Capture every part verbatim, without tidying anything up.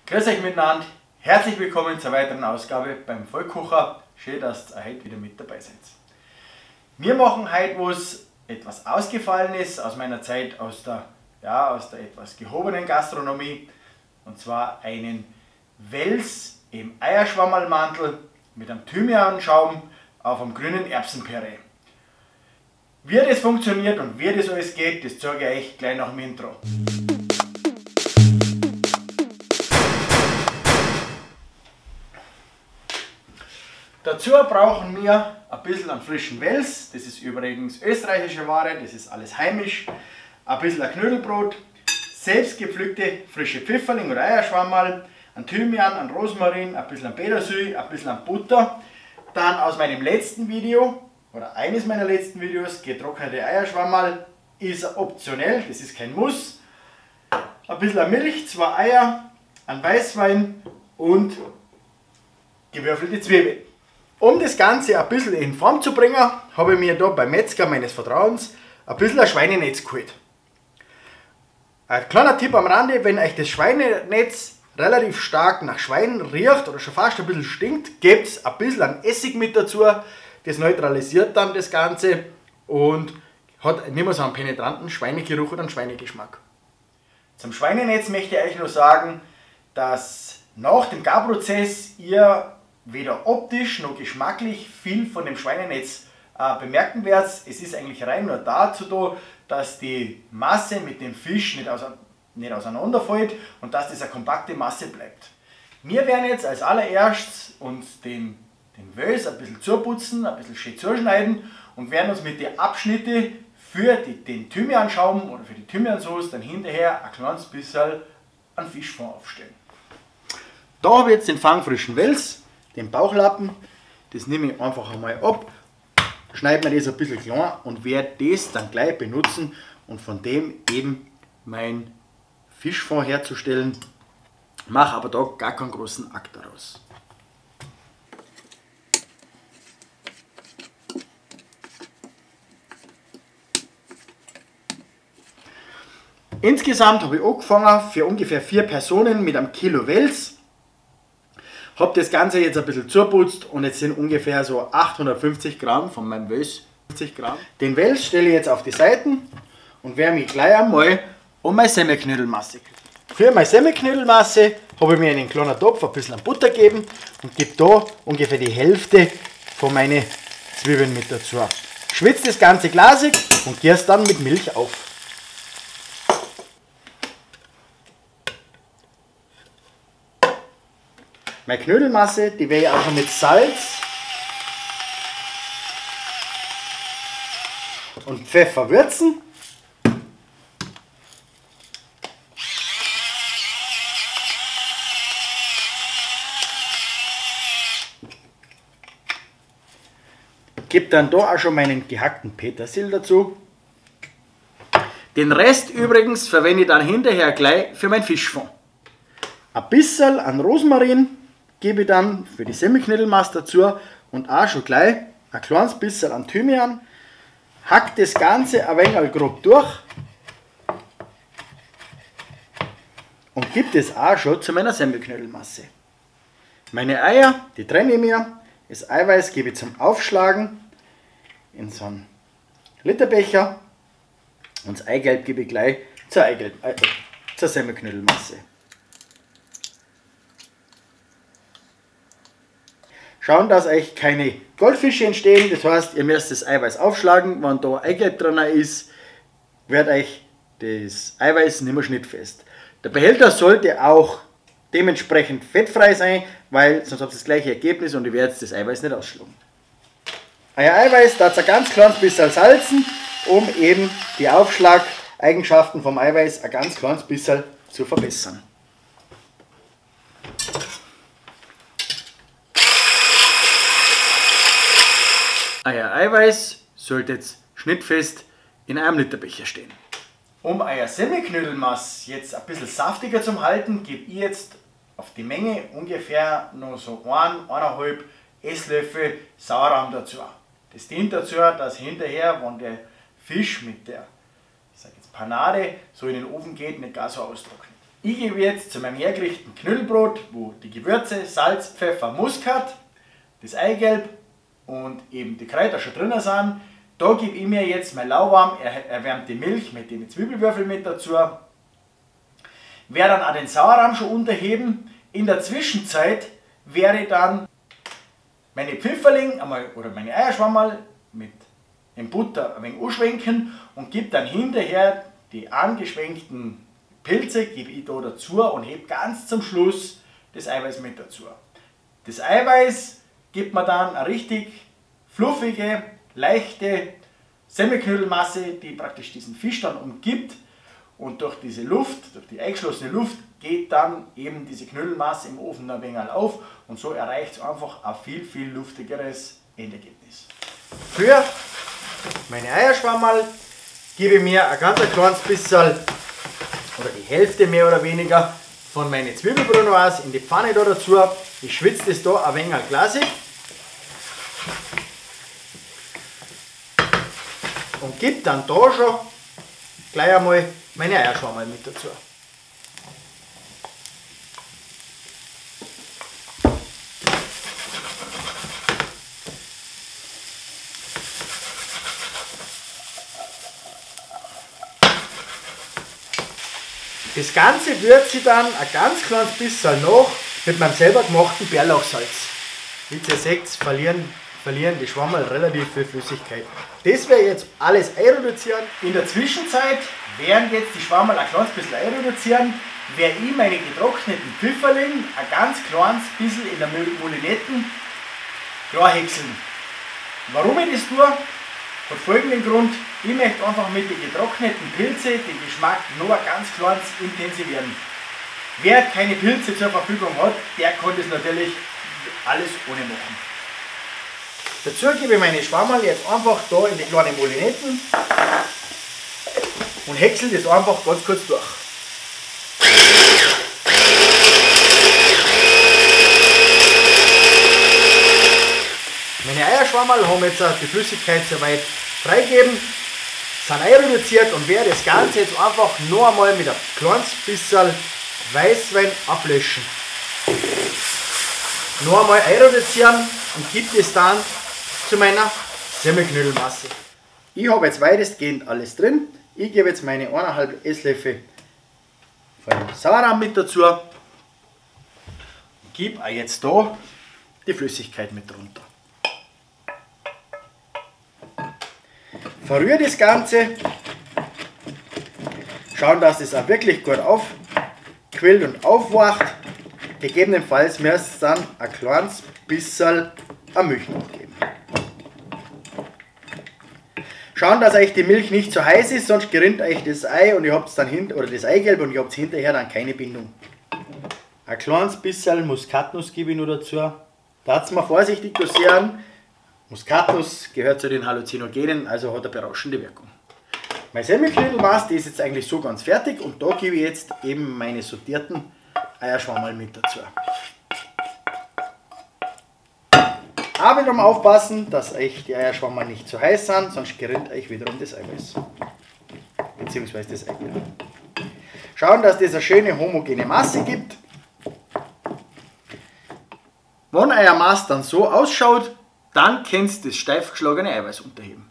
Grüß euch miteinander, herzlich willkommen zur weiteren Ausgabe beim Vollkocher. Schön, dass ihr heute wieder mit dabei seid. Wir machen heute was etwas Ausgefallenes aus meiner Zeit aus der, ja, aus der etwas gehobenen Gastronomie. Und zwar einen Wels im Eierschwammerlmantel mit einem Thymianschaum auf einem grünen Erbsenpüree. Wie das funktioniert und wie das alles geht, das zeige ich euch gleich nach dem Intro. Dazu brauchen wir ein bisschen an frischen Wels, das ist übrigens österreichische Ware, das ist alles heimisch, ein bisschen ein Knödelbrot, selbst gepflückte frische Pfifferling oder Eierschwammerl, ein Thymian, ein Rosmarin, ein bisschen an Petersil, ein bisschen an Butter. Dann aus meinem letzten Video, oder eines meiner letzten Videos, getrocknete Eierschwammerl, ist optionell, das ist kein Muss. Ein bisschen an Milch, zwei Eier, ein Weißwein und gewürfelte Zwiebeln. Um das Ganze ein bisschen in Form zu bringen, habe ich mir da beim Metzger meines Vertrauens ein bisschen ein Schweinenetz geholt. Ein kleiner Tipp am Rande, wenn euch das Schweinenetz relativ stark nach Schwein riecht oder schon fast ein bisschen stinkt, gebt ein bisschen an Essig mit dazu. Das neutralisiert dann das Ganze und hat nicht mehr so einen penetranten Schweinegeruch oder einen Schweinegeschmack. Zum Schweinenetz möchte ich euch nur sagen, dass nach dem Garprozess ihr weder optisch noch geschmacklich viel von dem Schweinenetz äh, bemerken werdet. Es ist eigentlich rein nur dazu da, dass die Masse mit dem Fisch nicht, ause nicht auseinanderfällt und dass das eine kompakte Masse bleibt. Wir werden jetzt als allererstes uns den, den Wels ein bisschen zuputzen, ein bisschen schön zuschneiden und werden uns mit den Abschnitten für die, den Thymianschaum oder für die Thymiansauce dann hinterher ein kleines bisschen an Fischfond aufstellen. Da habe ich jetzt den fangfrischen Wels, den Bauchlappen, das nehme ich einfach einmal ab, schneide mir das ein bisschen klein und werde das dann gleich benutzen und von dem eben mein Fischfond herzustellen. Mache aber da gar keinen großen Akt daraus. Insgesamt habe ich angefangen für ungefähr vier Personen mit einem Kilo Wels. Habe das Ganze jetzt ein bisschen zuputzt und jetzt sind ungefähr so achthundertfünfzig Gramm von meinem Wels. Gramm. Den Wels stelle ich jetzt auf die Seiten und werde mich gleich einmal um meine Semmelknödelmasse kümmern. Für meine Semmelknödelmasse habe ich mir in einen kleinen Topf ein bisschen Butter gegeben und gebe da ungefähr die Hälfte von meinen Zwiebeln mit dazu. Schwitze das Ganze glasig und gieße dann mit Milch auf. Meine Knödelmasse, die werde ich auch schon mit Salz und Pfeffer würzen. Gebe dann da auch schon meinen gehackten Petersil dazu. Den Rest übrigens verwende ich dann hinterher gleich für mein Fischfond. Ein bisschen an Rosmarin gebe ich dann für die Semmelknödelmasse dazu und auch schon gleich ein kleines bisschen an Thymian. Hack das Ganze ein wenig grob durch und gebe das auch schon zu meiner Semmelknödelmasse. Meine Eier, die trenne ich mir. Das Eiweiß gebe ich zum Aufschlagen in so einen Literbecher und das Eigelb gebe ich gleich zur, Eigelb, äh, zur Semmelknödelmasse. Schauen, dass euch keine Goldfische entstehen, das heißt, ihr müsst das Eiweiß aufschlagen, wenn da Eigelb drin ist, wird euch das Eiweiß nicht mehr schnittfest. Der Behälter sollte auch dementsprechend fettfrei sein, weil sonst habt ihr das gleiche Ergebnis und ihr werdet das Eiweiß nicht ausschlagen. Euer Eiweiß darf ein ganz kleines bisschen salzen, um eben die Aufschlageigenschaften vom Eiweiß ein ganz kleines bisschen zu verbessern. Euer Eiweiß sollte jetzt schnittfest in einem Literbecher stehen. Um euer Semmelknödelmasse jetzt ein bisschen saftiger zu halten, gebe ich jetzt auf die Menge ungefähr noch so ein, eineinhalb Esslöffel Sauerrahm dazu. Das dient dazu, dass hinterher, wenn der Fisch mit der ich sag jetzt Panade so in den Ofen geht, nicht gar so austrocknet. Ich gebe jetzt zu meinem hergerichteten Knödelbrot, wo die Gewürze, Salz, Pfeffer, Muskat, das Eigelb und eben die Kräuter schon drin sind. Da gebe ich mir jetzt meine lauwarm erwärmte Milch mit den Zwiebelwürfeln mit dazu. Werde dann auch den Sauerrahm schon unterheben. In der Zwischenzeit werde ich dann meine Pfifferling einmal, oder meine Eierschwammerl mit dem Butter ein wenig anschwenken und gebe dann hinterher die angeschwenkten Pilze gebe ich da dazu und hebe ganz zum Schluss das Eiweiß mit dazu. Das Eiweiß gibt mir dann eine richtig fluffige, leichte Semmelknödelmasse, die praktisch diesen Fisch dann umgibt, und durch diese Luft, durch die eingeschlossene Luft, geht dann eben diese Knödelmasse im Ofen ein wenig auf und so erreicht es einfach ein viel, viel luftigeres Endergebnis. Für meine Eierschwammerl gebe ich mir ein ganz kleines bisschen oder die Hälfte mehr oder weniger von meinen Zwiebelbrunoise in die Pfanne da dazu. Ich schwitze das da ein wenig glasig und gebe dann da schon gleich einmal meine Eierschwammerl mit dazu. Das Ganze würze ich dann ein ganz kleines bisschen noch mit meinem selber gemachten Bärlauchsalz. Wie ihr seht, verlieren, verlieren die Schwammerl relativ viel Flüssigkeit. Das werde ich jetzt alles einreduzieren. In der Zwischenzeit, während jetzt die Schwammerl ein kleines bisschen einreduzieren, werde ich meine getrockneten Pfifferling ein ganz kleines bisschen in der Moulinetten klar häckseln. Warum ich das tue? Von folgendem Grund: Ich möchte einfach mit den getrockneten Pilzen den Geschmack noch ein ganz kleines intensivieren. Wer keine Pilze zur Verfügung hat, der kann das natürlich alles ohne machen. Dazu gebe ich meine Schwammerl jetzt einfach da in die kleinen Moulinetten und häcksel das einfach ganz kurz durch. Meine Eierschwammerl haben jetzt die Flüssigkeit soweit freigegeben, sind einreduziert und werde das Ganze jetzt einfach noch einmal mit ein kleines bisschen Weißwein ablöschen. Noch einmal einreduzieren und gebe es dann zu meiner Semmelknödelmasse. Ich habe jetzt weitestgehend alles drin. Ich gebe jetzt meine eineinhalb Esslöffel von Sauerrahm mit dazu und gebe auch jetzt da die Flüssigkeit mit drunter. Verrühre das Ganze, schauen, dass es auch wirklich gut aufquillt und aufwacht. Gegebenenfalls müsst ihr dann ein kleines bisschen Milch noch geben. Schauen, dass euch die Milch nicht zu heiß ist, sonst gerinnt euch das Ei und ihr habt dann hint oder das Eigelb und ihr habt hinterher dann keine Bindung. Ein kleines bisschen Muskatnuss gebe ich noch dazu. Da hat es mal vorsichtig dosieren. Muskatnuss gehört zu den Halluzinogenen, also hat eine berauschende Wirkung. Mein Semmelknödelmaß, die ist jetzt eigentlich so ganz fertig und da gebe ich jetzt eben meine sortierten Eierschwammerl mit dazu. Auch wiederum aufpassen, dass euch die Eierschwammerl nicht zu heiß sind, sonst gerinnt euch wiederum das Eiweiß. Beziehungsweise das Eigelb. Schauen, dass das eine schöne homogene Masse gibt. Wenn euer Maß dann so ausschaut, dann könnt ihr das steif geschlagene Eiweiß unterheben.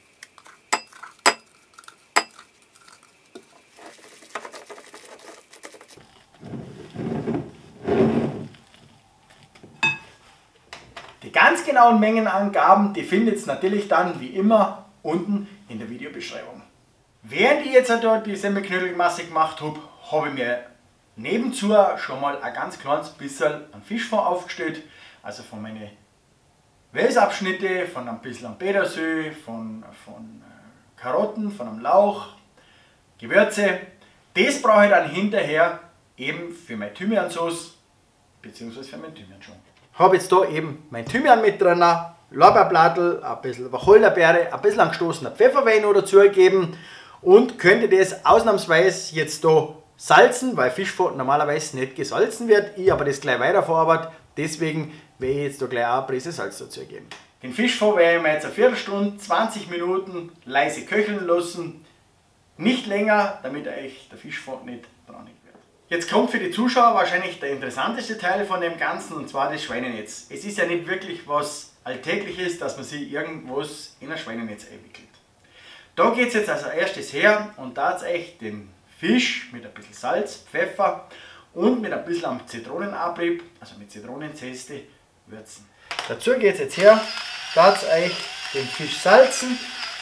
Die ganz genauen Mengenangaben, die findet ihr natürlich dann wie immer unten in der Videobeschreibung. Während ich jetzt dort die Semmelknödelmasse gemacht habe, habe ich mir nebenzu schon mal ein ganz kleines bisschen an Fischfond aufgestellt, also von meinen Welsabschnitte, von ein bisschen Petersilie, von, von Karotten, von einem Lauch, Gewürze. Das brauche ich dann hinterher eben für meine Thymiansauce bzw. für meinen Thymianschaum. Ich habe jetzt da eben mein Thymian mit drin, Lorbeerblattel, ein bisschen Wacholderbeere, ein bisschen angestoßener Pfefferwein dazu gegeben und könnte das ausnahmsweise jetzt da salzen, weil Fischfond normalerweise nicht gesalzen wird, ich aber das gleich weiterverarbeitet, deswegen werde ich jetzt da gleich auch eine Prise Salz dazu geben. Den Fischfond werde ich mir jetzt eine Viertelstunde, zwanzig Minuten leise köcheln lassen, nicht länger, damit euch der Fischfond nicht braunig wird. Jetzt kommt für die Zuschauer wahrscheinlich der interessanteste Teil von dem Ganzen, und zwar das Schweinenetz. Es ist ja nicht wirklich was Alltägliches, dass man sich irgendwas in ein Schweinenetz einwickelt. Da geht es jetzt als erstes her und da euch den Fisch mit ein bisschen Salz, Pfeffer und mit ein bisschen am Zitronenabrieb, also mit Zitronenzeste, würzen. Dazu geht es jetzt her, da euch den Fisch salzen.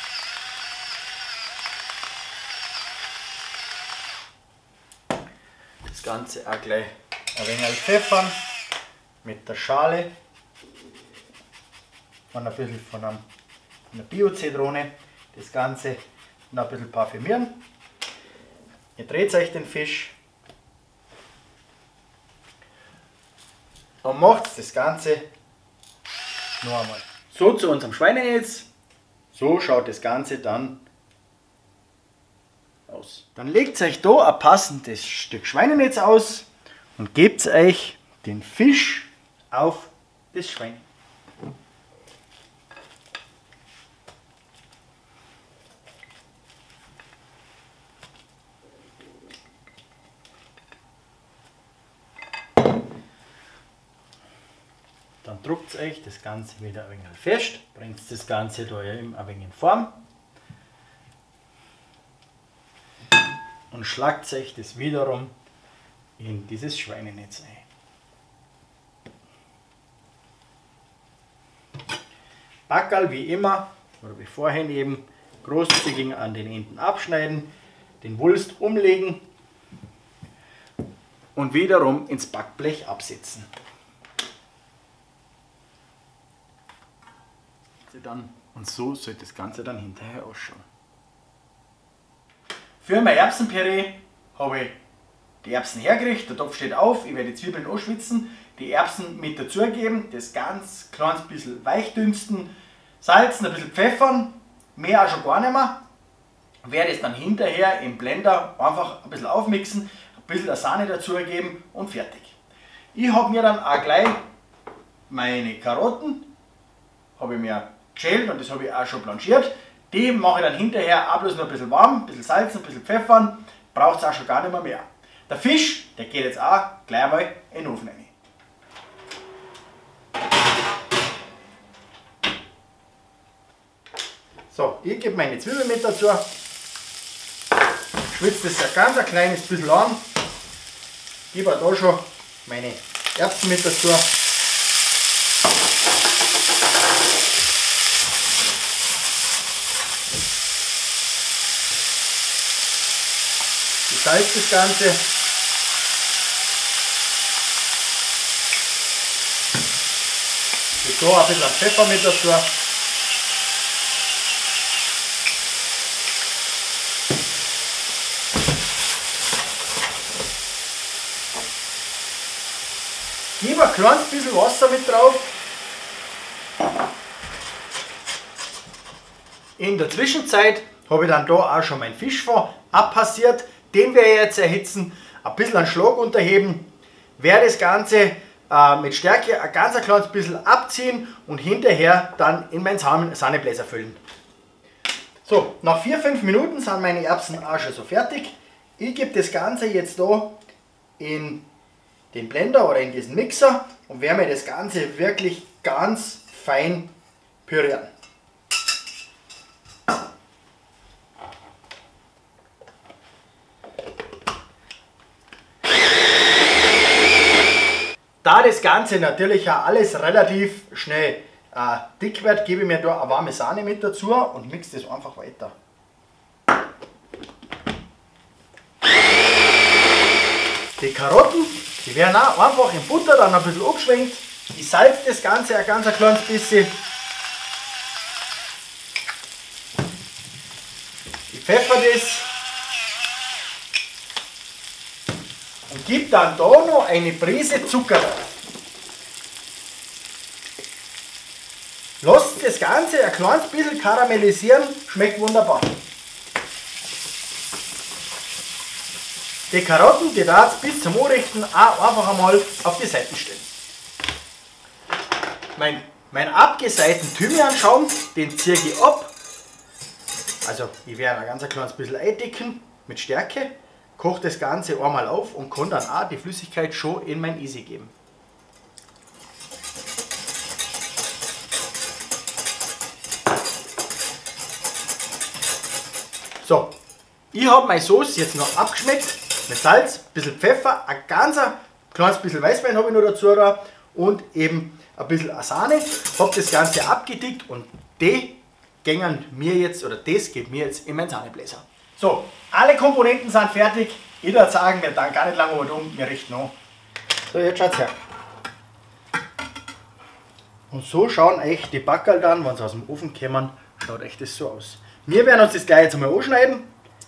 Das Ganze auch gleich ein wenig pfeffern mit der Schale und ein bisschen von einer Bio-Zitrone. Das Ganze noch ein bisschen parfümieren. Ihr dreht euch den Fisch und macht das Ganze noch einmal. So zu unserem Schweinenetz. So schaut das Ganze dann aus. Dann legt euch da ein passendes Stück Schweinenetz aus und gebt euch den Fisch auf das Schwein. Dann druckt euch das Ganze wieder ein wenig fest, bringt das Ganze da ein wenig in Form und schlagt euch das wiederum in dieses Schweinenetz ein. Backerl wie immer oder wie vorhin eben großzügig an den Enden abschneiden, den Wulst umlegen und wiederum ins Backblech absetzen. Dann. Und so soll das Ganze dann hinterher ausschauen. Für mein Erbsenpüree habe ich die Erbsen hergerichtet, der Topf steht auf, ich werde die Zwiebeln anschwitzen, die Erbsen mit dazugeben, das ganz kleines bisschen weich dünsten, salzen, ein bisschen pfeffern, mehr auch schon gar nicht mehr. Werde es dann hinterher im Blender einfach ein bisschen aufmixen, ein bisschen der Sahne dazugeben und fertig. Ich habe mir dann auch gleich meine Karotten, habe ich mir geschält und das habe ich auch schon blanchiert. Die mache ich dann hinterher auch bloß noch ein bisschen warm, ein bisschen salzen, ein bisschen pfeffern, braucht es auch schon gar nicht mehr mehr. Der Fisch, der geht jetzt auch gleich mal in den Ofen rein. So, ich gebe meine Zwiebeln mit dazu, schwitze das ein ganz ein kleines bisschen an, gebe da schon meine Erbsen mit dazu. Ich salze das Ganze. Ich tue ein bisschen Pfeffer mit dazu. Gebe ein kleines bisschen Wasser mit drauf. In der Zwischenzeit habe ich dann da auch schon meinen Fischfond abpassiert. Den werde ich jetzt erhitzen, ein bisschen einen Schlag unterheben, werde das Ganze äh, mit Stärke ein ganz kleines bisschen abziehen und hinterher dann in meinen Sahnebläser füllen. So, nach vier bis fünf Minuten sind meine Erbsen auch schon so fertig. Ich gebe das Ganze jetzt da in den Blender oder in diesen Mixer und werde mir das Ganze wirklich ganz fein pürieren. Da das Ganze natürlich auch alles relativ schnell äh, dick wird, gebe ich mir da eine warme Sahne mit dazu und mixe das einfach weiter. Die Karotten, die werden auch einfach in Butter dann ein bisschen abgeschwenkt. Ich salze das Ganze ein ganz kleines bisschen. Ich pfeffer das. Und gebe dann da noch eine Prise Zucker drauf. Lasst das Ganze ein kleines bisschen karamellisieren, schmeckt wunderbar. Die Karotten, die darf bis zum Anrichten auch einfach einmal auf die Seiten stellen. Mein, mein abgeseiten Thymianschaum, den ziehe ich ab. Also ich werde ein ganz kleines bisschen eindicken mit Stärke. koche das Ganze einmal auf und kann dann auch die Flüssigkeit schon in mein Easy geben. So, ich habe meine Sauce jetzt noch abgeschmeckt mit Salz, ein bisschen Pfeffer, ein ganz kleines bisschen Weißwein habe ich noch dazu da und eben ein bisschen Sahne. Habe das Ganze abgedickt und die gängen mir jetzt, oder das geht mir jetzt in meinen Sahnebläser. So, alle Komponenten sind fertig. Ich würde sagen, wir dann gar nicht lange um, wir richten an. So, jetzt schaut's her. Und so schauen euch die Backerl dann, wenn sie aus dem Ofen kommen, schaut euch das so aus. Wir werden uns das gleich jetzt einmal anschneiden.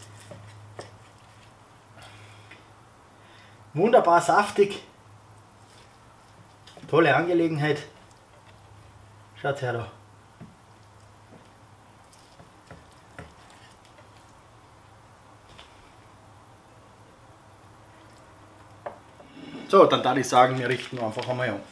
Wunderbar saftig. Tolle Angelegenheit. Schaut her da. So, dann darf ich sagen, wir richten einfach einmal an.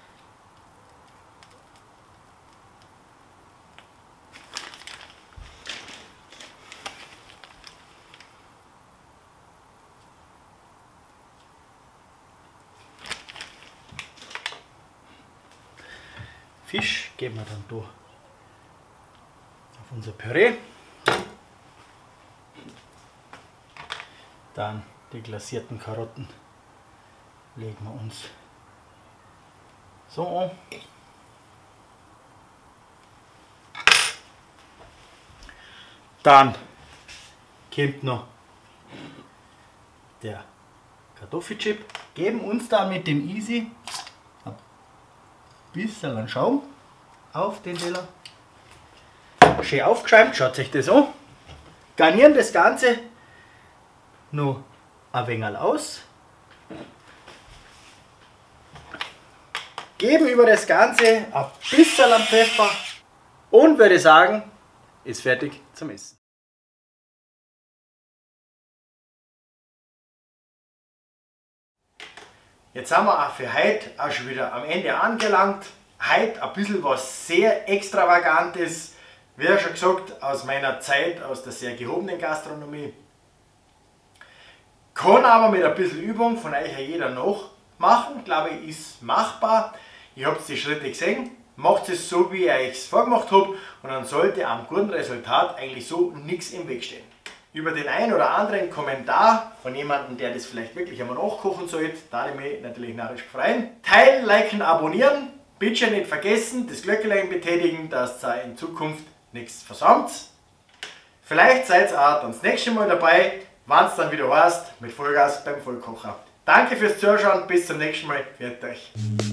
Fisch geben wir dann da auf unser Püree. Dann die glasierten Karotten legen wir uns so an. Dann kommt noch der Kartoffelchip. Geben uns dann mit dem Easy ein bisschen Schaum auf den Teller. Schön aufgeschäumt, schaut sich das an. Garnieren das Ganze noch ein wenig aus. Geben über das Ganze ein bisschen Pfeffer und würde sagen, ist fertig zum Essen. Jetzt sind wir auch für heute auch schon wieder am Ende angelangt. Heute ein bisschen was sehr Extravagantes, wie schon gesagt, aus meiner Zeit, aus der sehr gehobenen Gastronomie. Kann aber mit ein bisschen Übung von euch jeder noch machen, glaube ich, ist machbar. Ihr habt die Schritte gesehen, macht es so, wie ich euch es vorgemacht habe und dann sollte am guten Resultat eigentlich so nichts im Weg stehen. Über den einen oder anderen Kommentar von jemandem, der das vielleicht wirklich einmal nachkochen sollte, da ich mich natürlich narrisch freuen. Teilen, liken, abonnieren, bitte nicht vergessen, das Glöckchen betätigen, dass ihr in Zukunft nichts versäumt. Vielleicht seid ihr auch dann das nächste Mal dabei, wenn es dann wieder heißt, mit Vollgas beim Vollkocher. Danke fürs Zuschauen, bis zum nächsten Mal, pfiat euch.